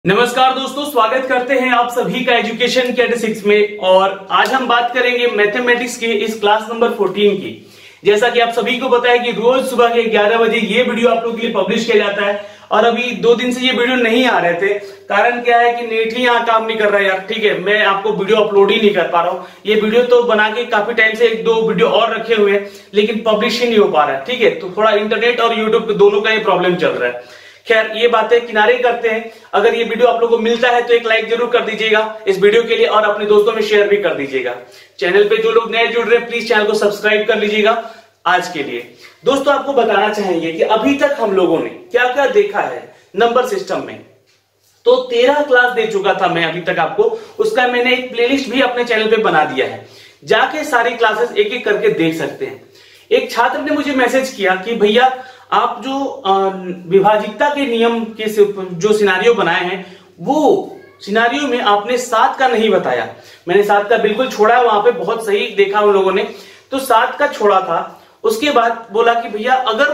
नमस्कार दोस्तों, स्वागत करते हैं आप सभी का एजुकेशन कैट 6 में। और आज हम बात करेंगे मैथमेटिक्स के इस क्लास नंबर 14 की। जैसा कि आप सभी को पता है कि रोज सुबह के 11 बजे ये वीडियो आप लोगों के लिए पब्लिश किया जाता है। और अभी 2 दिन से ये वीडियो नहीं आ रहे थे। कारण क्या है कि नेट ही यहाँ काम नहीं कर रहा है यार। ठीक है, मैं आपको वीडियो अपलोड ही नहीं कर पा रहा हूँ। ये वीडियो तो बना के काफी टाइम से 1-2 वीडियो और रखे हुए हैं, लेकिन पब्लिश ही नहीं हो पा रहा है। ठीक है, तो थोड़ा इंटरनेट और यूट्यूब दोनों का ही प्रॉब्लम चल रहा है। खैर, ये बातें किनारे करते हैं। अगर ये वीडियो आप लोगों को मिलता है तो एक लाइक जरूर कर दीजिएगा इस वीडियो के लिए, और अपने दोस्तों में शेयर भी कर दीजिएगा। चैनल पे जो लोग नए जुड़ रहे हैं प्लीज चैनल को सब्सक्राइब कर लीजिएगा। आज के लिए दोस्तों आपको बताना चाहेंगे कि अभी तक हम लोगों ने क्या क्या देखा है नंबर सिस्टम में। तो 13 क्लास दे चुका था मैं अभी तक आपको। उसका मैंने एक प्लेलिस्ट भी अपने चैनल पे बना दिया है, जाके सारी क्लासेस एक एक करके देख सकते हैं। एक छात्र ने मुझे मैसेज किया कि भैया आप जो विभाजिकता के नियम के जो सिनारियो बनाए हैं, वो सिनारियो में आपने 7 का नहीं बताया। मैंने 7 का बिल्कुल छोड़ा है, वहां पे बहुत सही देखा उन लोगों ने, तो 7 का छोड़ा था। उसके बाद बोला कि भैया अगर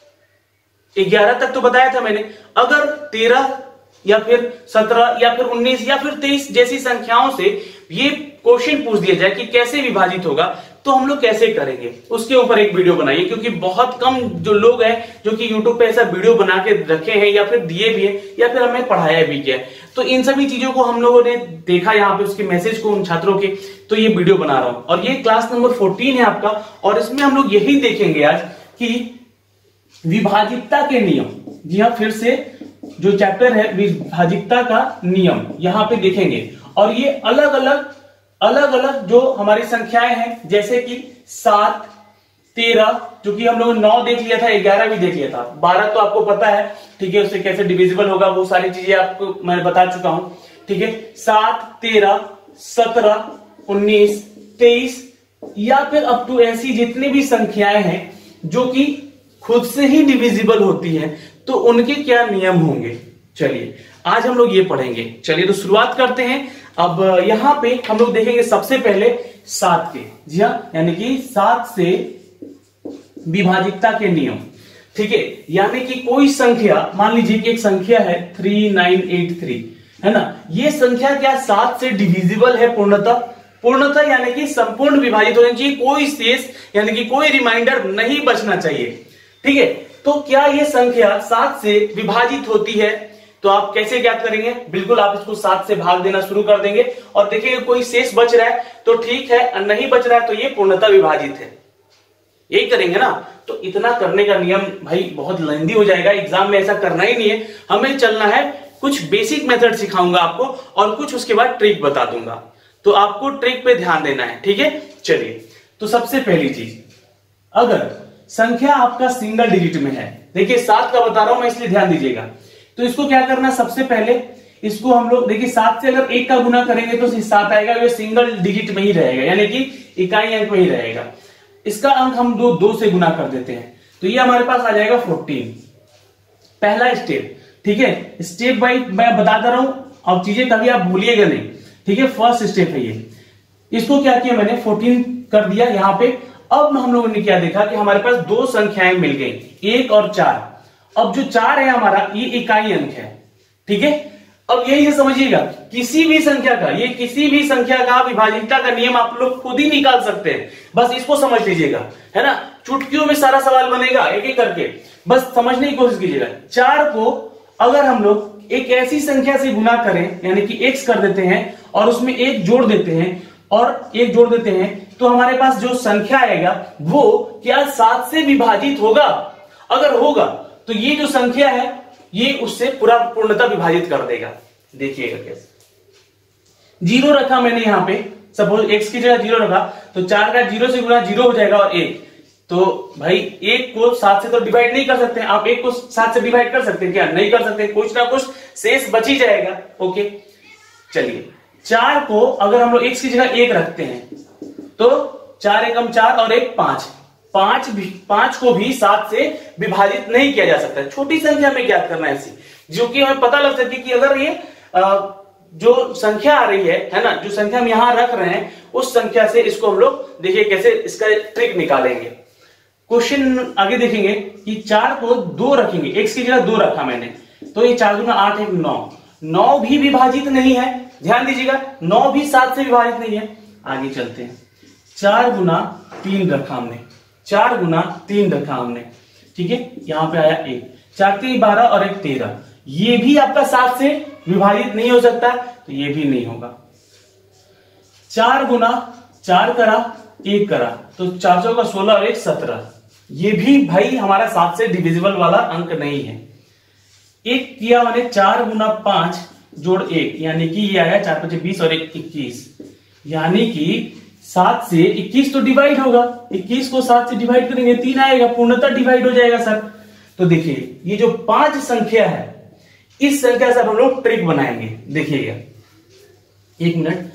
11 तक तो बताया था मैंने, अगर 13 या फिर 17 या फिर 19 या फिर 23 जैसी संख्याओं से ये क्वेश्चन पूछ दिया जाए कि कैसे विभाजित होगा, तो हम लोग कैसे करेंगे, उसके ऊपर एक वीडियो बनाइए। क्योंकि बहुत कम जो लोग हैं जो कि YouTube पे ऐसा वीडियो बना के रखे हैं, या फिर दिए भी हैं, या फिर हमें पढ़ाया भी किया है। तो इन सभी चीजों को हम लोगों ने देखा यहाँ पे, उसके मैसेज को उन छात्रों के, तो ये वीडियो बना रहा हूं। और ये क्लास नंबर 14 है आपका, और इसमें हम लोग यही देखेंगे आज कि विभाजिकता के नियम। जी हाँ, फिर से जो चैप्टर है विभाजिकता का नियम यहां पे देखेंगे। और ये अलग अलग जो हमारी संख्याएं हैं, जैसे कि 7, 13, जो कि हम लोग 9 देख लिया था, 11 भी देख लिया था, 12 तो आपको पता है। ठीक है, उससे कैसे डिविजिबल होगा वो सारी चीजें आपको मैं बता चुका हूं। ठीक है, 7, 13, 17, 19, 23 या फिर अप टू ऐसी जितनी भी संख्याएं हैं जो कि खुद से ही डिविजिबल होती हैं, तो उनके क्या नियम होंगे, चलिए आज हम लोग ये पढ़ेंगे। चलिए तो शुरुआत करते हैं। अब यहां पे हम लोग देखेंगे सबसे पहले 7 के। जी हाँ, यानी कि 7 से विभाजिकता के नियम। ठीक है, यानी कि कोई संख्या, मान लीजिए कि एक संख्या है 3983, है ना। ये संख्या क्या 7 से डिविजिबल है पूर्णतः यानी कि संपूर्ण विभाजित होनी चाहिए, कोई शेष यानी कि कोई रिमाइंडर नहीं बचना चाहिए। ठीक है, तो क्या ये संख्या 7 से विभाजित होती है? तो आप कैसे ज्ञात करेंगे? बिल्कुल आप इसको 7 से भाग देना शुरू कर देंगे और देखेंगे कोई शेष बच रहा है तो ठीक है, नहीं बच रहा है तो ये पूर्णतः विभाजित है। यही करेंगे ना। तो इतना करने का नियम भाई बहुत लेंदी हो जाएगा, एग्जाम में ऐसा करना ही नहीं है। हमें चलना है, कुछ बेसिक मेथड सिखाऊंगा आपको और कुछ उसके बाद ट्रिक बता दूंगा, तो आपको ट्रिक पे ध्यान देना है। ठीक है, चलिए तो सबसे पहली चीज, अगर संख्या आपका सिंगल डिजिट में है, देखिए 7 का बता रहा हूं मैं इसलिए ध्यान दीजिएगा। तो इसको क्या करना, सबसे पहले इसको हम लोग देखिए 7 से अगर 1 का गुना करेंगे तो 7 आएगा, ये सिंगल डिजिट में ही रहेगा, यानी कि इकाई अंक में ही रहेगा। इसका अंक हम 2 से गुना कर देते हैं, तो ये हमारे पास आ जाएगा 14। पहला स्टेप। ठीक है, स्टेप बाय मैं बताता रहा हूं, अब चीजें कभी आप भूलिएगा नहीं। ठीक है, फर्स्ट स्टेप है ये। इसको क्या किया मैंने, 14 कर दिया यहां पे। अब हम लोगों ने क्या देखा कि हमारे पास 2 संख्याएं मिल गई, 1 और 4। अब जो 4 है हमारा, ये इकाई अंक है। ठीक है, अब यही से समझिएगा, किसी भी संख्या का, ये किसी भी संख्या का विभाजिकता का नियम आप लोग खुद ही निकाल सकते हैं। बस इसको समझ लीजिएगा, है ना। चुटकियों में सारा सवाल बनेगा, एक एक करके बस समझने की कोशिश कीजिएगा। 4 को अगर हम लोग एक ऐसी संख्या से गुना करें, यानी कि x कर देते हैं और उसमें 1 जोड़ देते हैं और 1 जोड़ देते हैं, तो हमारे पास जो संख्या आएगा वो क्या 7 से विभाजित होगा? अगर होगा तो ये जो संख्या है ये उससे पूरा पूर्णतः विभाजित कर देगा। देखिएगा कैसे। 0 रखा मैंने यहां पे, सपोज x की जगह 0 रखा, तो 4 का 0 से गुना 0 हो जाएगा और 1। तो भाई 1 को 7 से तो डिवाइड नहीं कर सकते, आप 1 को 7 से डिवाइड कर सकते हैं क्या? नहीं कर सकते, कुछ ना कुछ शेष बच ही जाएगा। ओके, चलिए 4 को अगर हम लोग x की जगह 1 रखते हैं तो 4 एकम 4 और 1 5। 5 को भी 7 से विभाजित नहीं किया जा सकता। छोटी संख्या में ज्ञात करना है ऐसी, जो कि हमें पता लग सके कि अगर ये जो संख्या आ रही है ना, जो संख्या हम यहां रख रहे हैं, उस संख्या से इसको हम लोग देखिए कैसे इसका ट्रिक निकालेंगे। क्वेश्चन आगे देखेंगे कि 4 को 2 रखेंगे, x की जगह 2 रखा मैंने, तो ये 4 दूना 8 1 9, 9 भी विभाजित नहीं है, ध्यान दीजिएगा, 9 भी 7 से विभाजित नहीं है। आगे चलते हैं, 4 गुना 3 रखा हमने, 4 गुना 3 रखा हमने, ठीक है। यहां पे आया 1, 4 3 12 और 1 13, ये भी आपका 7 से विभाजित नहीं हो सकता, तो ये भी नहीं होगा। 4 गुना 4 करा 1 करा, तो 4 4 का 16 और 1 17, ये भी भाई हमारा 7 से डिविजिबल वाला अंक नहीं है। एक किया मैंने 4 गुना 5 जोड़ 1, यानी कि ये आया 4 5 20 और 1 21, यानी कि 7 से 21 तो डिवाइड होगा, 21 को 7 से डिवाइड करेंगे 3 आएगा, पूर्णतः डिवाइड हो जाएगा सर। तो देखिए ये जो 5 संख्या है, इस संख्या से हम लोग ट्रिक बनाएंगे, देखिएगा 1 मिनट।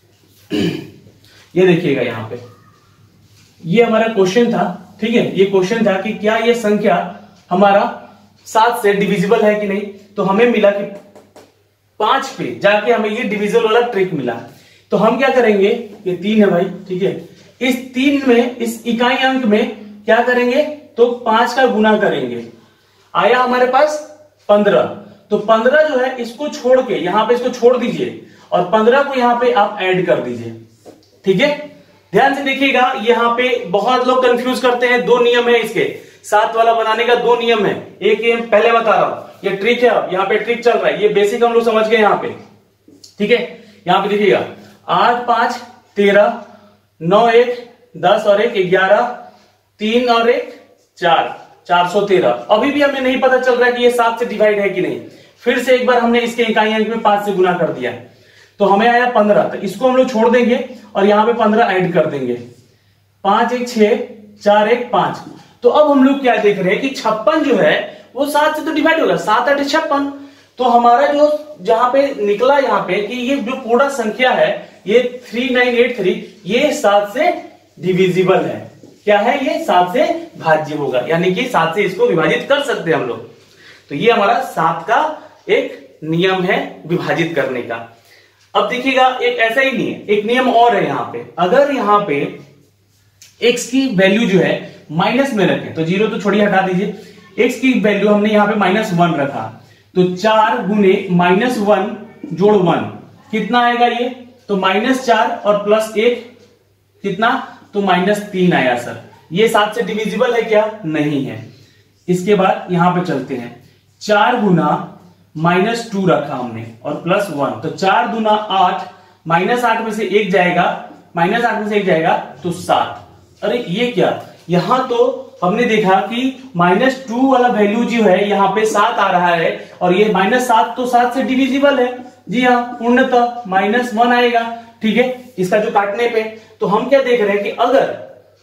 ये देखिएगा यहां पे, ये हमारा क्वेश्चन था, ठीक है। ये क्वेश्चन था कि क्या ये संख्या हमारा 7 से डिविजिबल है कि नहीं, तो हमें मिला कि 5 पे जाके हमें ये डिविजन वाला ट्रिक मिला। तो हम क्या करेंगे, ये 3 है भाई, ठीक है, इस 3 में, इस इकाई अंक में क्या करेंगे, तो 5 का गुना करेंगे, आया हमारे पास 15, तो 15 जो है इसको छोड़ के यहां पे इसको छोड़ दीजिए और 15 को यहां पे आप ऐड कर दीजिए, ठीक है। ध्यान से देखिएगा, यहां पे बहुत लोग कंफ्यूज करते हैं, 2 नियम है इसके, 7 वाला बनाने का 2 नियम है। एक ये पहले बता रहा हूं, ये ट्रिक है, अब यहाँ पे ट्रिक चल रहा है, ये बेसिक हम लोग समझ गए यहाँ पे, ठीक है। यहाँ पे देखिएगा 8 5 13, 9 1 10 और 1 11, 3 और 1 4, 413। अभी भी हमें नहीं पता चल रहा है कि ये 7 से डिवाइड है कि नहीं। फिर से एक बार हमने इसके इकाई अंक में 5 से गुना कर दिया, तो हमें आया 15, तो इसको हम लोग छोड़ देंगे और यहां पे 15 ऐड कर देंगे, 5 1 6 4 1 5। तो अब हम लोग क्या देख रहे हैं कि 56 जो है वो 7 से तो डिवाइड होगा, 7 8 56। तो हमारा जो जहां पे निकला यहाँ पे कि ये जो पूरा संख्या है ये 3983, ये 7 से डिविजिबल है। क्या है, ये 7 से भाज्य होगा, यानी कि 7 से इसको विभाजित कर सकते हैं हम लोग। तो ये हमारा 7 का एक नियम है विभाजित करने का। अब देखिएगा, एक ऐसा ही नहीं है, एक नियम और है यहाँ पे। अगर यहाँ पे x की वैल्यू जो है माइनस में रखें, तो 0 तो छोड़िए, हटा दीजिए, x की वैल्यू हमने यहाँ पे -1 रखा, तो 4 गुने -1 जोड़ 1 कितना आएगा ये, तो -4 और +1 कितना, तो -3 आया सर। ये 7 से डिविजिबल है क्या, नहीं है। इसके बाद यहां पे चलते हैं, 4 गुना -2 रखा हमने और +1, तो 4 दूना 8, -8 में से 1 जाएगा, -8 में से 1 जाएगा तो 7। अरे ये क्या, यहां तो हमने देखा कि -2 वाला वैल्यू जो है यहां पे 7 आ रहा है, और ये -7 तो 7 से डिविजिबल है, जी हाँ, पूर्णतः -1 आएगा, ठीक है, इसका जो काटने पे। तो हम क्या देख रहे हैं कि अगर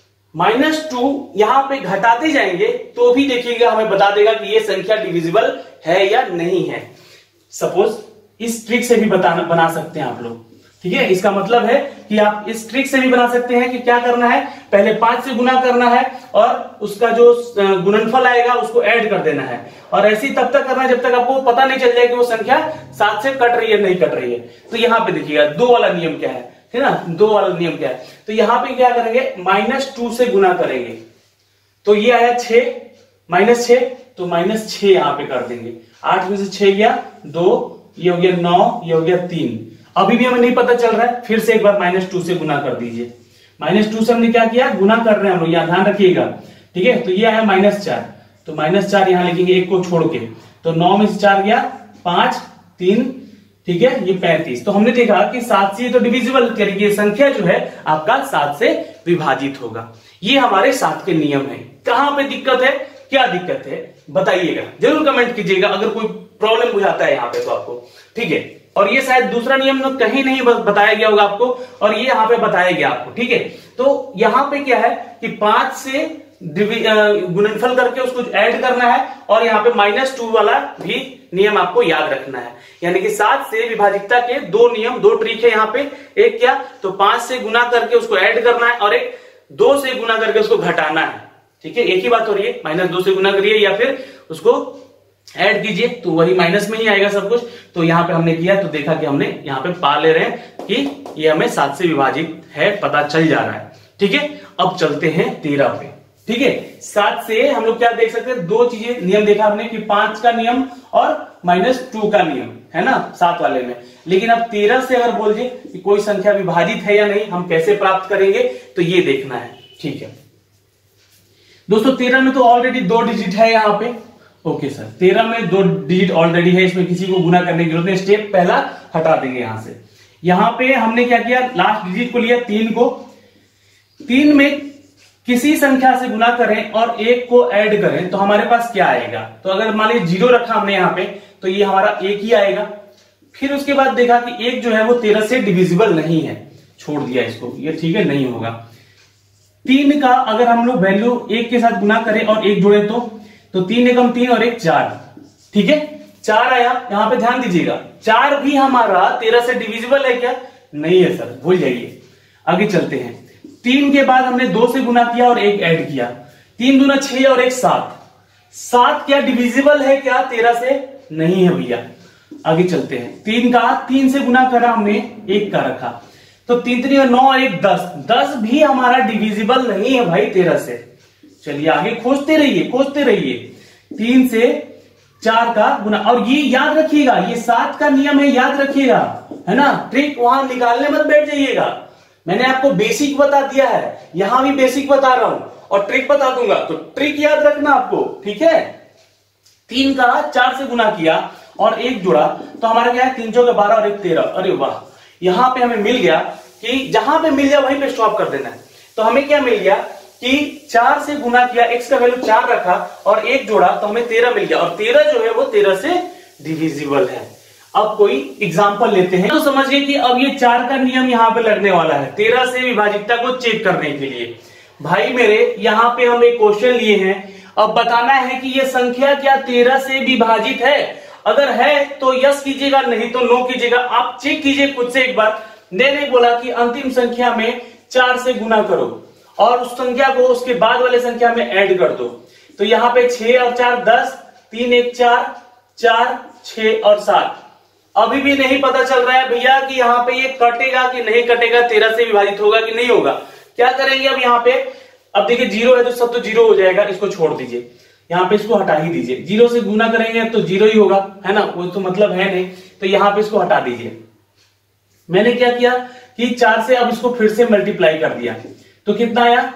-2 यहां पे घटाते जाएंगे तो भी देखिएगा हमें बता देगा कि ये संख्या डिविजिबल है या नहीं है। सपोज इस ट्रिक से भी बना सकते हैं आप लोग, ठीक है। इसका मतलब है कि आप इस ट्रिक से भी बना सकते हैं कि क्या करना है, पहले 5 से गुना करना है और उसका जो गुणनफल आएगा उसको ऐड कर देना है, और ऐसे ही तब तक करना है जब तक आपको पता नहीं चल जाए कि वो संख्या 7 से कट रही है नहीं कट रही है। तो यहाँ पे देखिएगा 2 वाला नियम क्या है ना, 2 वाला नियम क्या है, तो यहाँ पे क्या करेंगे, -2 से गुना करेंगे, तो ये आया 6, -6, तो -6 यहां पे कर देंगे, 8 में से 6 गया 2, ये हो गया 9, ये हो गया 3। अभी भी हमें नहीं पता चल रहा है, फिर से एक बार -2 से गुना कर दीजिए। -2 से हमने क्या किया, गुना कर रहे हैं हम लोग, यहां ध्यान रखिएगा, ठीक है। तो ये आया -4, तो -4 यहां लिखेंगे, 1 को छोड़ के, तो 9 में से 4 गया 5 3, ठीक है, ये 35। तो हमने देखा कि 7 से तो डिविजिबल, यानी संख्या जो है आपका 7 से विभाजित होगा। ये हमारे 7 के नियम है। कहां पे दिक्कत है, क्या दिक्कत है बताइएगा, जरूर कमेंट कीजिएगा अगर कोई प्रॉब्लम बुझाता है यहाँ पे तो आपको, ठीक है। और ये शायद दूसरा नियम तो कहीं नहीं बताया गया होगा आपको, और ये यहाँ पे बताया गया आपको, ठीक है। तो यहाँ पे क्या है कि 5 से गुणनफल करके उसको ऐड करना है, और यहाँ पे -2 वाला भी नियम आपको याद रखना है। यानी कि 7 से विभाजितता के 2 नियम, 2 ट्रिक है यहाँ पे। एक क्या, तो 5 से गुना करके उसको ऐड करना है, और एक 2 से गुना करके उसको घटाना है, ठीक है। एक ही बात हो रही है, -2 से गुना करिए या फिर उसको ऐड कीजिए, तो वही माइनस में ही आएगा सब कुछ। तो यहाँ पे हमने किया तो देखा कि हमने यहाँ पे पा ले रहे हैं कि ये हमें 7 से विभाजित है, पता चल जा रहा है, ठीक है। अब चलते हैं 13 पे, ठीक है। 7 से हम लोग क्या देख सकते हैं, 2 चीजें नियम देखा हमने कि 5 का नियम और -2 का नियम। है ना, 7 वाले में। लेकिन अब 13 से अगर बोल दिए कि कोई संख्या विभाजित है या नहीं, हम कैसे प्राप्त करेंगे, तो ये देखना है। ठीक है दोस्तों, 13 में तो ऑलरेडी 2 डिजिट है यहाँ पे। ओके सर, 13 में 2 डिजिट ऑलरेडी है, इसमें किसी को गुना करने की जरूरत नहीं। स्टेप पहला हटा देंगे यहां से। यहां पे हमने क्या किया, लास्ट डिजिट को लिया 3 को, 3 में किसी संख्या से गुना करें और 1 को ऐड करें तो हमारे पास क्या आएगा। तो अगर मान लीजिए 0 रखा हमने यहाँ पे, तो ये हमारा 1 ही आएगा। फिर उसके बाद देखा कि 1 जो है वो 13 से डिविजिबल नहीं है, छोड़ दिया इसको, ये ठीक है नहीं होगा। 3 का अगर हम लोग वैल्यू 1 के साथ गुना करें और 1 जोड़े तो 3 एकम 3 और 1 4, ठीक है 4 आया। यहां पे ध्यान दीजिएगा, 4 भी हमारा 13 से डिविजिबल है क्या, नहीं है सर, भूल जाइए। आगे चलते हैं, 3 के बाद हमने 2 से गुना किया और 1 ऐड किया, 3 दूना 6 और 1 7, 7 क्या डिविजिबल है क्या 13 से, नहीं है भैया। आगे चलते हैं, 3 का 3 से गुना करा हमने, 1 का रखा, तो 3 3 और 9 और 1 10, 10 भी हमारा डिविजिबल नहीं है भाई 13 से। चलिए आगे खोजते रहिए। 3 से 4 का गुना, और ये याद रखिएगा, ये 7 का नियम है, याद रखिएगा, है ना। ट्रिक वहां निकालने मत बैठ जाइएगा, मैंने आपको बेसिक बता दिया है, यहां भी बेसिक बता रहा हूं और ट्रिक बता दूंगा, तो ट्रिक याद रखना आपको, ठीक है। 3 का 4 से गुना किया और 1 जुड़ा तो हमारा क्या है, 3 चौके 12 और 1 13। अरे वाह, यहां पे हमें मिल गया कि जहां पे मिल जाए वहीं पे स्टॉप कर देना है। तो हमें क्या मिल गया कि 4 से गुना किया, x का वैल्यू 4 रखा और 1 जोड़ा तो हमें 13 मिल गया, और 13 जो है वो 13 से डिविजिबल है। अब कोई एग्जांपल लेते हैं, तो समझिए कि अब ये 4 का नियम यहां पे लगने वाला है 13 से विभाजितता को चेक करने के लिए। भाई मेरे यहां पे हम एक क्वेश्चन लिए हैं, अब बताना है कि ये संख्या क्या 13 से विभाजित है। अगर है तो यस कीजिएगा, नहीं तो नो कीजिएगा। आप चेक कीजिए खुद से एक बार। मैंने बोला कि अंतिम संख्या में 4 से गुना करो और उस संख्या को उसके बाद वाले संख्या में ऐड कर दो। तो यहां पे 6 और 4 10, 3 1 4, 4 6 और 7। अभी भी नहीं पता चल रहा है भैया कि यहाँ पे ये कटेगा कि नहीं कटेगा, 13 से विभाजित होगा कि नहीं होगा। क्या करेंगे अब यहाँ पे, अब देखिए 0 है तो सब तो 0 हो जाएगा, इसको छोड़ दीजिए, यहाँ पे इसको हटा ही दीजिए। 0 से गुना करेंगे तो 0 ही होगा, है ना, कोई तो मतलब है नहीं, तो यहाँ पे इसको हटा दीजिए। मैंने क्या किया कि 4 से अब इसको फिर से मल्टीप्लाई कर दिया तो कितना आया,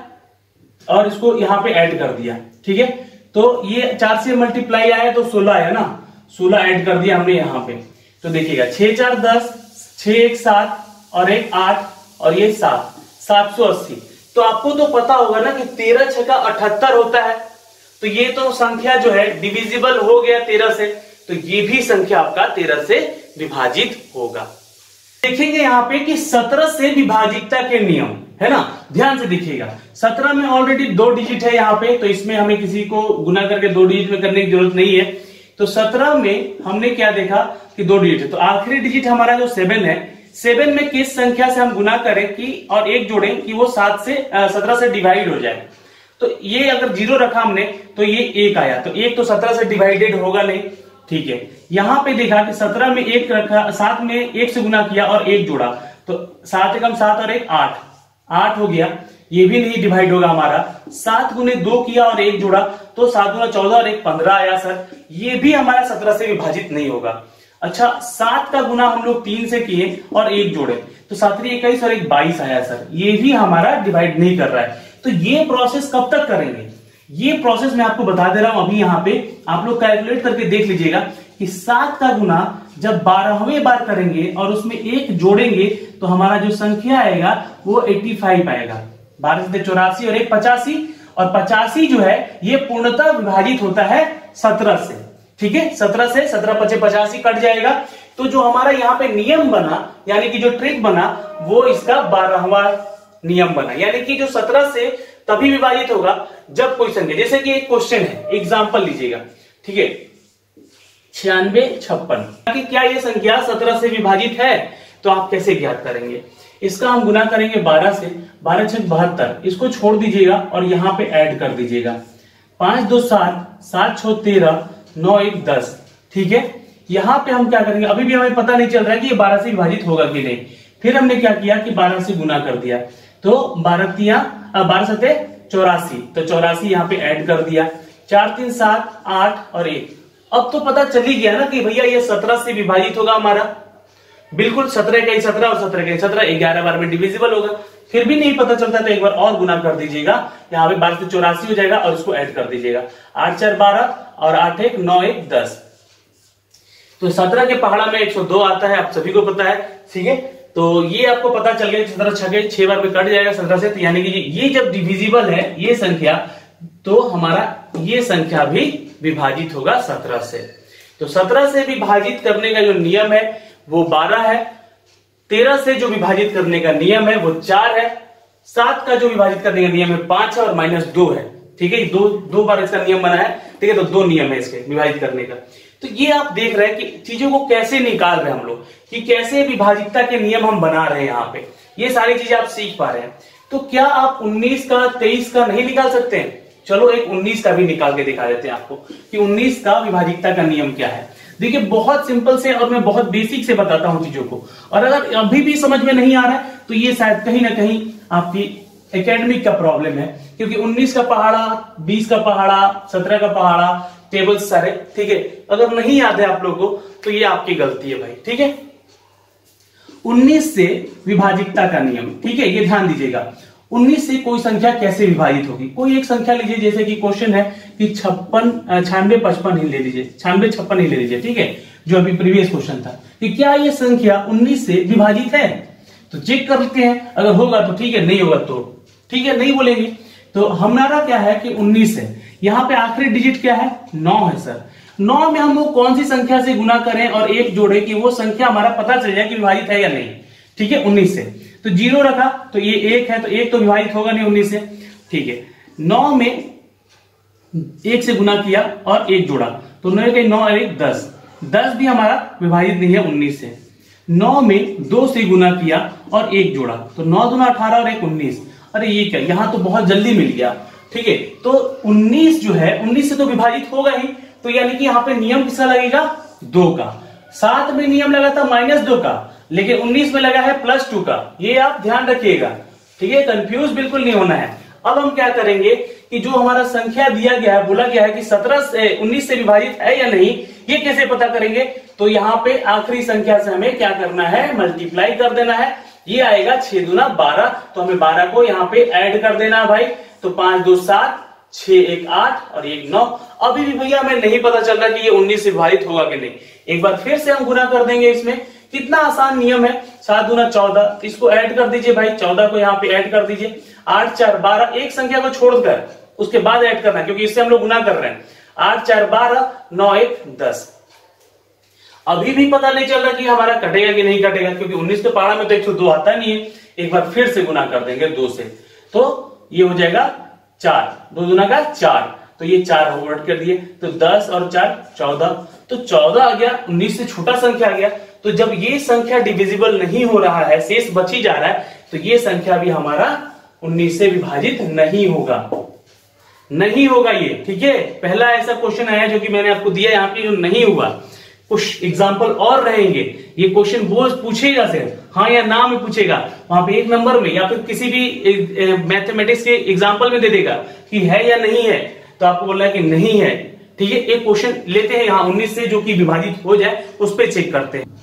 और इसको यहाँ पे ऐड कर दिया, ठीक है। तो ये 4 से मल्टीप्लाई आया तो 16 आया ना, 16 ऐड कर दिया हमने यहाँ पे। तो देखिएगा 6 4 10, 6 1 7 और 1 8 और ये 7, 780। तो आपको तो पता होगा ना कि 13 6 का 78 होता है। तो ये तो संख्या जो है डिविजिबल हो गया 13 से, तो ये भी संख्या आपका 13 से विभाजित होगा। देखेंगे यहाँ पे कि 17 से विभाजितता के नियम, है ना, ध्यान से देखिएगा। 17 में ऑलरेडी 2 डिजिट है यहाँ पे, तो इसमें हमें किसी को गुना करके 2 डिजिट में करने की जरूरत नहीं है। तो 17 में हमने क्या देखा कि 2 डिजिट है, तो आखिरी डिजिट हमारा जो 7 है, 7 में किस संख्या से हम गुना करें कि और 1 जोड़ें कि वो 17 से डिवाइड हो जाए। तो ये अगर 0 रखा हमने तो ये 1 आया, तो 1 तो 17 से डिवाइडेड होगा नहीं, ठीक है। यहां पे देखा कि 17 में 1 रखा, 7 में 1 से गुना किया और 1 जोड़ा तो 7 एकम 7 और 1 8, 8 हो गया, ये भी नहीं डिवाइड होगा हमारा। 7 गुने 2 किया और 1 जोड़ा तो 7 गुना 14 और 1 15 आया सर, ये भी हमारा 17 से विभाजित नहीं होगा। अच्छा, 7 का गुना हम लोग 3 से किए और 1 जोड़े तो 7 21 और 1 22 आया सर, ये भी हमारा डिवाइड नहीं कर रहा है। तो ये प्रोसेस कब तक करेंगे, ये प्रोसेस मैं आपको बता दे रहा हूं अभी। यहां पे आप लोग कैलकुलेट करके देख लीजिएगा कि 7 का गुना जब 12वें बार करेंगे और उसमें 1 जोड़ेंगे तो हमारा जो संख्या आएगा वो 85 आएगा। 12 से 84 और 1 85, और 85 जो है ये पूर्णतः विभाजित होता है 17 से, ठीक है। 17 से 17 5 85 कट जाएगा। तो जो हमारा यहाँ पे नियम बना, यानी कि जो ट्रिक बना, वो इसका 12वां नियम बना, यानी कि जो 17 से तभी विभाजित होगा जब कोई संख्या, जैसे कि एक क्वेश्चन है, एग्जांपल लीजिएगा, ठीक है, 96 56 कि क्या ये संख्या 17 से विभाजित है, तो आप कैसे ज्ञात करेंगे। इसका हम गुना करेंगे 12 से, 12 6 72, इसको छोड़ दीजिएगा और यहाँ पे ऐड कर दीजिएगा। 5 2 7, 7 6 13, 9 1 10, ठीक है। यहाँ पे हम क्या करेंगे, अभी भी हमें पता नहीं चल रहा है कि ये 12 से विभाजित होगा कि नहीं। फिर हमने क्या किया कि 12 से गुना कर दिया, तो 12 7 84, तो 84 यहाँ पे ऐड कर दिया। 4 3 7 8 और 1, अब तो पता चल ही गया ना कि भैया ये 17 से विभाजित होगा हमारा, बिल्कुल 17 का ही 17 और 17 का ही 17, 11 बार में डिविजिबल होगा। फिर भी नहीं पता चलता तो एक बार और गुना कर दीजिएगा, यहाँ पे 12 से 84 हो जाएगा और इसको ऐड कर दीजिएगा। 8 4 12 और 8 1 9 1 10, तो 17 के पहाड़ा में 102 आता है, आप सभी को पता है, ठीक है। तो ये आपको पता चल गया 17 छके 6 बार में कट जाएगा 17 से, तो यानी कि ये जब डिविजिबल है ये संख्या, तो हमारा ये संख्या भी विभाजित होगा 17 से। तो 17 से विभाजित करने का जो नियम है वो 12 है, 13 से जो विभाजित करने का नियम है वो 4 है, 7 का जो विभाजित करने का नियम है 5 है और -2 है, ठीक है। दो बार इसका नियम बना है, ठीक है। तो 2 नियम है इसके विभाजित करने का। तो ये आप देख रहे हैं कि चीजों को कैसे निकाल रहे हैं हम लोग, कि कैसे विभाजितता के नियम हम बना रहे हैं यहाँ पे, ये सारी चीजें आप सीख पा रहे हैं। तो क्या आप 19 का 23 का नहीं निकाल सकते हैं? चलो एक 19 का भी निकाल के दिखा देते हैं आपको कि 19 का विभाजितता का नियम क्या है। देखिए बहुत सिंपल से, और मैं बहुत बेसिक से बताता हूं चीजों को, और अगर अभी भी समझ में नहीं आ रहा है तो ये शायद कहीं ना कहीं आपकी एकेडमिक का प्रॉब्लम है, क्योंकि 19 का पहाड़ा, 20 का पहाड़ा, 17 का पहाड़ा, टेबल सारे, ठीक है। अगर नहीं याद है आप लोगों को तो ये आपकी गलती है भाई, ठीक है। 19 से विभाजितता का नियम, ठीक है, ये ध्यान दीजिएगा। 19 से कोई संख्या कैसे विभाजित होगी? कोई एक संख्या लीजिए, जैसे कि क्वेश्चन है कि 96 55 ही ले लीजिए, 96 56 ही ले लीजिए, ठीक है, जो अभी प्रीवियस क्वेश्चन था कि क्या ये संख्या 19 से विभाजित है? तो चेक करते हैं, अगर होगा तो ठीक है, नहीं होगा तो ठीक है, नहीं बोलेंगे। तो हमारा क्या है कि 19 है, यहाँ पे आखिरी डिजिट क्या है? 9 है सर। 9 में हम वो कौन सी संख्या से गुना करें और 1 जोड़े कि वो संख्या हमारा पता चल जाए कि विभाजित है या नहीं, ठीक है। 19 से तो 0 रखा तो ये 1 है, तो 1 तो विभाजित होगा नहीं 19 से, ठीक है। 9 में 1 से गुना किया और 1 जोड़ा तो 9 के 9 और 1 10, 10 भी हमारा विभाजित नहीं है 19 से। 9 में 2 से गुना किया और 1 जोड़ा तो 9 दूना 18 और 1 19। अरे ये क्या, यहां तो बहुत जल्दी मिल गया, ठीक है। तो 19 जो है 19 से तो विभाजित होगा ही, तो यानी कि यहाँ पे नियम किसका लगेगा? 2 का। 7 में नियम लगा था -2 का, लेकिन 19 में लगा है +2 का, ये आप ध्यान रखिएगा, ठीक है। कंफ्यूज बिल्कुल नहीं होना है। अब हम क्या करेंगे कि जो हमारा संख्या दिया गया है, बोला गया है कि 17 से 19 से विभाजित है या नहीं, ये कैसे पता करेंगे? तो यहाँ पे आखिरी संख्या से हमें क्या करना है? मल्टीप्लाई कर देना है। ये आएगा 6 दूना 12, तो हमें 12 को यहाँ पे ऐड कर देना है भाई। तो 5 2 7, 6 1 8 और 1 9। अभी भी भैया हमें नहीं पता चल रहा कि ये 19 से विभाजित होगा कि नहीं। एक बार फिर से हम गुना कर देंगे इसमें। कितना आसान नियम है, 7 दूना 14, इसको ऐड कर दीजिए भाई, 14 को यहाँ पे ऐड कर दीजिए। 8 4 12, एक संख्या को छोड़कर उसके बाद ऐड करना, क्योंकि इससे हम लोग गुना कर रहे हैं। 8 4 12, 9 1 10। अभी भी पता नहीं चल रहा कि हमारा कटेगा कि नहीं कटेगा, क्योंकि 19 के पहाड़ा में तो 102 आता नहीं है। एक बार फिर से गुना कर देंगे 2 से, तो ये हो जाएगा 4, 2 दूना का 4, तो ये 4 होल्ड कर दिए, तो 10 और 4 14, तो 14 आ गया, 19 से छोटा संख्या आ गया। तो जब ये संख्या डिविजिबल नहीं हो रहा है, शेष बच ही जा रहा है, तो ये संख्या भी हमारा 19 से विभाजित नहीं होगा, नहीं होगा ये, ठीक है। पहला ऐसा क्वेश्चन आया जो कि मैंने आपको दिया यहाँ पे, जो नहीं हुआ। कुछ एग्जाम्पल और रहेंगे, ये क्वेश्चन बोझ पूछेगा सिर्फ हाँ या ना में पूछेगा, वहां पे 1 नंबर में या फिर किसी भी मैथमेटिक्स के एग्जाम्पल में दे देगा कि है या नहीं है, तो आपको बोलना है कि नहीं है, ठीक है। एक क्वेश्चन लेते हैं यहाँ 19 से जो कि विभाजित हो जाए, उस पर चेक करते हैं।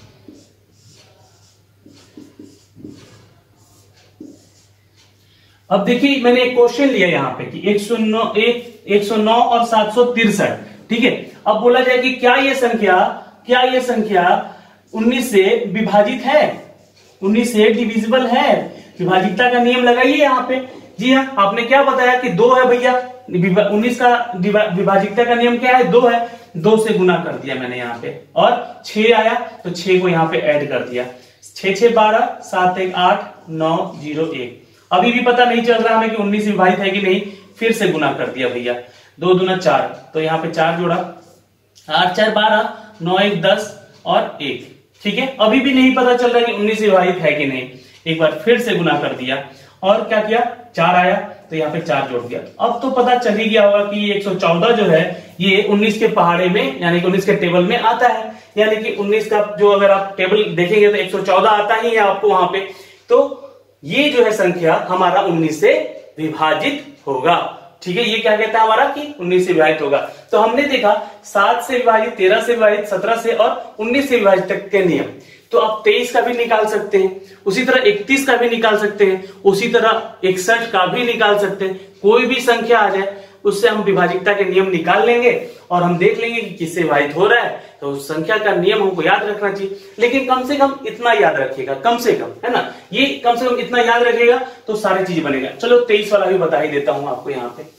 अब देखिए मैंने एक क्वेश्चन लिया यहाँ पे कि 109 और 763, ठीक है। अब बोला जाए कि क्या ये संख्या 19 से विभाजित है, 19 से डिविजिबल है? विभाजितता का नियम लगाइए यहाँ पे। जी हाँ, आपने क्या बताया कि 2 है भैया, 19 का विभाजितता का नियम क्या है? 2 है। 2 से गुना कर दिया मैंने यहाँ पे, और 6 आया तो 6 को यहाँ पे ऐड कर दिया। 6 6 12, 7 1 8, 9 0 1। अभी भी पता नहीं चल रहा हमें कि 19 से विभाजित है कि नहीं, फिर से गुना कर दिया भैया। 2 दूना 4, तो यहाँ पे 4 जोड़ा, 8 4 12, 9 1 10 और 1, ठीक है। अभी भी नहीं पता चल रहा कि 19 से विभाजित है कि नहीं। एक बार फिर से गुना कर दिया और क्या किया? 4 आया तो यहाँ पे 4 जोड़ दिया। अब तो पता चल ही गया होगा कि 114 जो है ये 19 के पहाड़े में, यानी कि 19 के टेबल में आता है। यानी कि 19 का जो अगर आप टेबल देखेंगे तो 114 आता ही है आपको वहां पे। तो ये जो है संख्या हमारा 19 से विभाजित होगा। ठीक है, ये क्या कहता है हमारा कि 19 से विभाजित होगा। तो हमने देखा 7 से विभाजित, 13 से विभाजित, 17 से और 19 से विभाजित तक के नियम। तो आप 23 का भी निकाल सकते हैं, उसी तरह 31 का भी निकाल सकते हैं, उसी तरह 61 का भी निकाल सकते हैं। कोई भी संख्या आ जाए उससे हम विभाजिकता के नियम निकाल लेंगे और हम देख लेंगे कि किससे विभाजित हो रहा है। तो उस संख्या का नियम हमको याद रखना चाहिए, लेकिन कम से कम इतना याद रखिएगा, कम से कम, है ना, ये कम से कम इतना याद रखिएगा तो सारी चीज बनेगा। चलो 23 वाला भी बता ही देता हूं आपको यहाँ पे।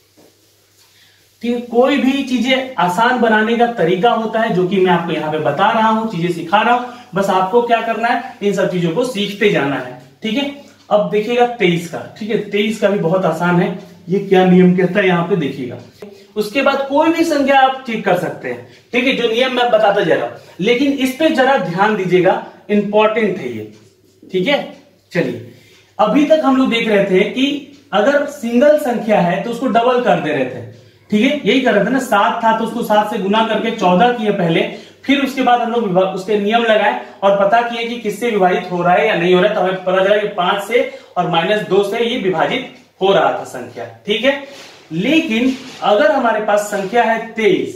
कोई भी चीजें आसान बनाने का तरीका होता है जो कि मैं आपको यहाँ पे बता रहा हूँ, चीजें सिखा रहा हूँ, बस आपको क्या करना है, इन सब चीजों को सीखते जाना है। ठीक है, अब देखिएगा 23 का। ठीक है, 23 का भी बहुत आसान है, ये क्या नियम कहता है यहाँ पे देखिएगा। उसके बाद कोई भी संख्या आप ठीक कर सकते हैं, ठीक है, जो नियम मैं बताता जा रहा हूं, लेकिन इस पे जरा ध्यान दीजिएगा, इंपॉर्टेंट है ये। ठीक है, चलिए अभी तक हम लोग देख रहे थे कि अगर सिंगल संख्या है तो उसको डबल कर दे रहे थे। ठीक है, यही कर रहे थे ना, 7 था तो उसको 7 से गुना करके 14 किए पहले, फिर उसके बाद हम लोग उसके नियम लगाए और पता किए कि किससे विभाजित हो रहा है या नहीं हो रहा है। तो हमें पता चला कि 5 से और -2 से ये विभाजित हो रहा था संख्या। ठीक है, लेकिन अगर हमारे पास संख्या है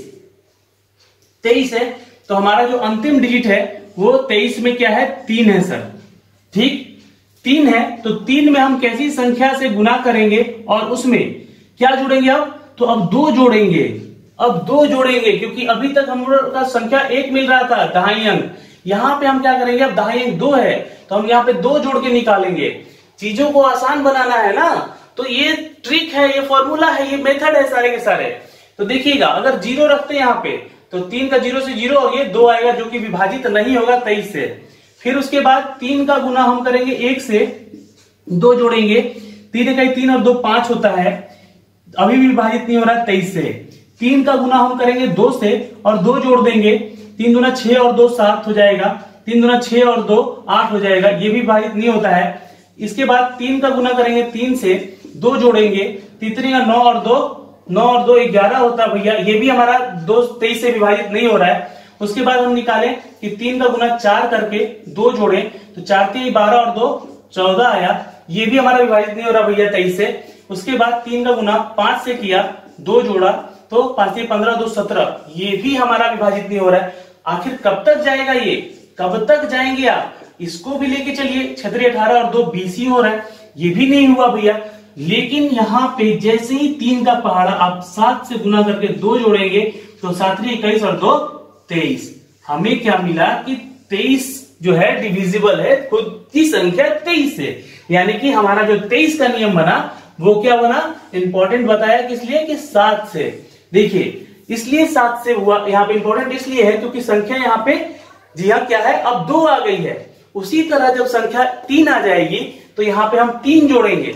23 है तो हमारा जो अंतिम डिजिट है वो 23 में क्या है, 3 है सर। ठीक, 3 है तो 3 में हम कैसी संख्या से गुना करेंगे और उसमें क्या जोड़ेंगे अब, तो अब 2 जोड़ेंगे। अब 2 जोड़ेंगे क्योंकि अभी तक हम लोग का संख्या 1 मिल रहा था, दहाई अंक। यहां पे हम क्या करेंगे, अब दहाई अंक 2 है तो हम यहाँ पे 2 जोड़ के निकालेंगे। चीजों को आसान बनाना है ना, तो ये ट्रिक है, ये फॉर्मूला है, ये मेथड है सारे के सारे। तो देखिएगा अगर 0 रखते हैं यहाँ पे तो 3 का 0 से 0 और ये 2 आएगा जो कि विभाजित नहीं होगा 23 से। फिर उसके बाद 3 का गुना हम करेंगे 1 से, 2 जोड़ेंगे, 3 का 3 और 2 5 होता है, अभी भी विभाजित नहीं हो रहा है 23 से। 3 का गुना हम करेंगे 2 से और 2 जोड़ देंगे, 3 दूना 6 और 2 7 हो जाएगा, 3 दूना 6 और 2 8 हो जाएगा, ये भी विभाजित नहीं होता है। इसके बाद 3 का गुना करेंगे 3 से, 2 जोड़ेंगे, 3 का 9 और 2 11 होता है भैया, ये भी हमारा 23 से विभाजित नहीं हो रहा है। उसके बाद हम निकालें कि 3 का गुना 4 करके 2 जोड़े तो 4 3 12 और 2 14 आया, ये भी हमारा विभाजित नहीं हो रहा भैया 23 से। उसके बाद 3 का गुना 5 से किया, 2 जोड़ा तो 5 3 15 2 17, ये भी हमारा विभाजित नहीं हो रहा है। आखिर कब तक जाएगा ये, कब तक जाएंगे आप, इसको भी लेके चलिए। 6 18 और 2 20 ही हो रहा है, ये भी नहीं हुआ भैया। लेकिन यहाँ पे जैसे ही 3 का पहाड़ा आप 7 से गुना करके 2 जोड़ेंगे तो 7 21 और 2 23, हमें क्या मिला कि 23 जो है डिविजिबल है खुद की संख्या 23 से, यानी कि हमारा जो 23 का नियम बना वो क्या बना, इंपॉर्टेंट बताया किस लिए कि 7 से। देखिए इसलिए 7 से हुआ, यहाँ पे इंपॉर्टेंट इसलिए है क्योंकि संख्या यहाँ पे जी हाँ क्या है, अब 2 आ गई है। उसी तरह जब संख्या 3 आ जाएगी तो यहाँ पे हम 3 जोड़ेंगे,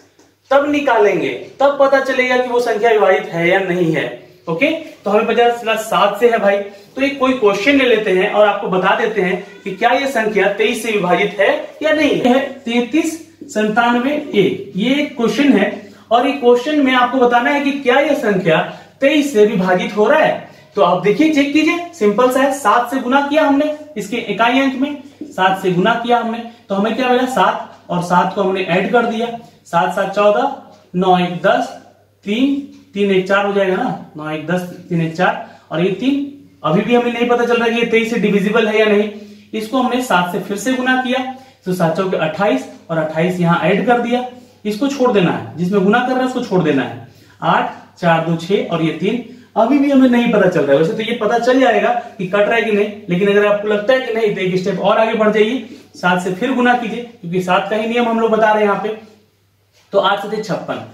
तब निकालेंगे, तब पता चलेगा कि वो संख्या विभाजित है या नहीं है। ओके, तो हमें पता चला 7 से है भाई। तो एक कोई क्वेश्चन ले लेते हैं और आपको बता देते हैं कि क्या ये संख्या 23 से विभाजित है या नहीं है। 33 97 1, ये एक क्वेश्चन है और ये क्वेश्चन में आपको बताना है कि क्या ये संख्या 23 से विभाजित हो रहा है। तो आप देखिए, चेक कीजिए, सिंपल सा है। 7 से गुना किया हमने इसके इकाई अंक में, 7 से गुना किया हमने तो हमें क्या मिला 7, और 7 को हमने ऐड कर दिया, 7 7 14, 9 1 10, 3 3 1 4 हो जाएगा ना, 9 1 10 3 1 4 और ये 3। अभी भी हमें नहीं पता चल रहा है कि ये 23 से डिविजिबल है या नहीं। इसको हमने 7 से फिर से गुना किया तो 7 चौके 28 और 28 यहाँ ऐड कर दिया, इसको छोड़ देना है, जिसमें गुना कर रहा है उसको छोड़ देना है। 8 4 2 6 और ये 3। अभी भी हमें नहीं पता चल रहा है, वैसे तो ये पता चल जाएगा कि कट रहा है कि नहीं, लेकिन अगर आपको लगता है कि नहीं तो एक स्टेप और आगे बढ़ जाइए, 7 से फिर गुना कीजिए क्योंकि 7 का ही नियम हम लोग बता रहे हैं यहाँ पे। तो 8 से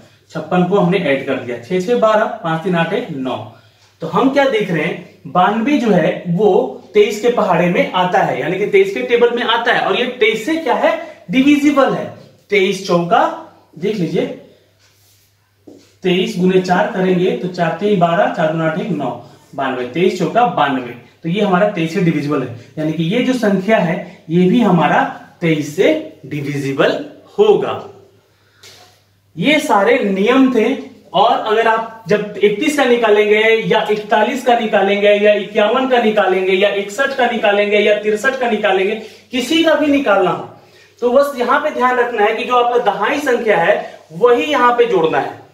56 को हमने ऐड कर दिया, 6 6 12, 5 3 8 1 9। तो हम क्या देख रहे हैं, 92 जो है वो 23 के पहाड़े में आता है, यानी कि 23 के टेबल में आता है और ये 23 से क्या है, डिविजिबल है। 23 चौका देख लीजिए, 23 गुने 4 करेंगे तो 4 3 12, 4 2 8 1 9, 92, 23 चौका 92। तो ये हमारा 23 से डिविजिबल है, यानी कि ये जो संख्या है ये भी हमारा 23 से डिविजिबल होगा। ये सारे नियम थे। और अगर आप जब 31 का निकालेंगे या 41 का निकालेंगे या 51 का निकालेंगे या 61 का निकालेंगे या 63 का निकालेंगे, किसी का भी निकालना हो तो बस यहां पे ध्यान रखना है कि जो आपका दहाई संख्या है वही यहां पे जोड़ना है।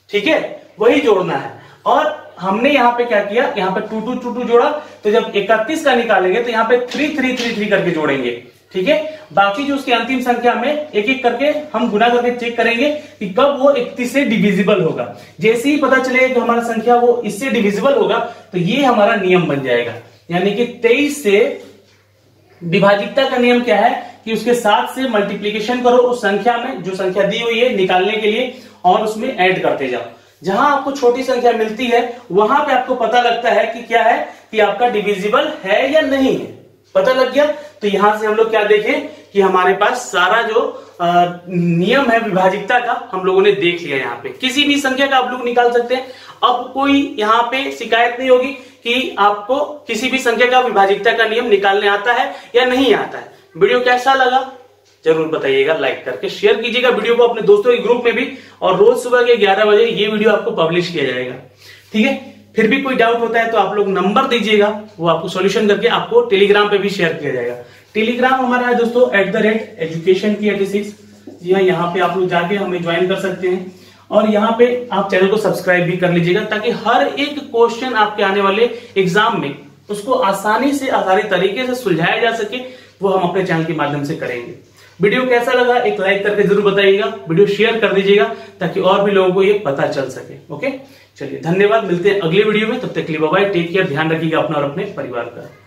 ठीक है, वही जोड़ना है। और हमने यहाँ पे क्या किया, यहाँ पे 2 2 2 2 जोड़ा, तो जब 31 का निकालेंगे तो यहाँ पे 3 3 3 3 करके जोड़ेंगे, ठीक है। बाकी जो उसकी अंतिम संख्या में एक एक करके हम गुना करके चेक करेंगे कि कब वो 31 से डिविजिबल होगा। जैसे ही पता चलेगा कि हमारा संख्या वो इससे डिविजिबल होगा तो ये हमारा नियम बन जाएगा। यानी कि 23 से विभाजिकता का नियम क्या है कि उसके 7 से मल्टीप्लीकेशन करो उस संख्या में, जो संख्या दी हुई है निकालने के लिए, और उसमें ऐड करते जाओ। जहां आपको छोटी संख्या मिलती है वहां पे आपको पता लगता है कि क्या है कि आपका डिविजिबल है या नहीं है। पता लग गया तो यहां से हम लोग क्या देखें कि हमारे पास सारा जो नियम है विभाजिकता का हम लोगों ने देख लिया। यहाँ पे किसी भी संख्या का आप लोग निकाल सकते हैं। अब कोई यहाँ पे शिकायत नहीं होगी कि आपको किसी भी संख्या का विभाजिकता का नियम निकालने आता है या नहीं आता है। वीडियो कैसा लगा जरूर बताइएगा, लाइक करके शेयर कीजिएगा वीडियो को अपने दोस्तों के ग्रुप में भी, और रोज सुबह के 11 बजे ये वीडियो आपको पब्लिश किया जाएगा, ठीक है। फिर भी कोई डाउट होता है तो आप लोग नंबर दीजिएगा, वो आपको सॉल्यूशन करके आपको टेलीग्राम पे भी शेयर किया जाएगा। टेलीग्राम हमारा है दोस्तों @education86। जी हाँ, यहाँ पे आप लोग जाके हमें ज्वाइन कर सकते हैं, और यहाँ पे आप चैनल को सब्सक्राइब भी कर लीजिएगा ताकि हर एक क्वेश्चन आपके आने वाले एग्जाम में उसको आसानी से आसानी तरीके से सुलझाया जा सके, वो हम अपने चैनल के माध्यम से करेंगे। वीडियो कैसा लगा एक लाइक करके जरूर बताइएगा, वीडियो शेयर कर दीजिएगा ताकि और भी लोगों को ये पता चल सके। ओके, चलिए धन्यवाद, मिलते हैं अगले वीडियो में, तब तक के लिए बाय बाय, टेक केयर, ध्यान रखिएगा अपना और अपने परिवार का।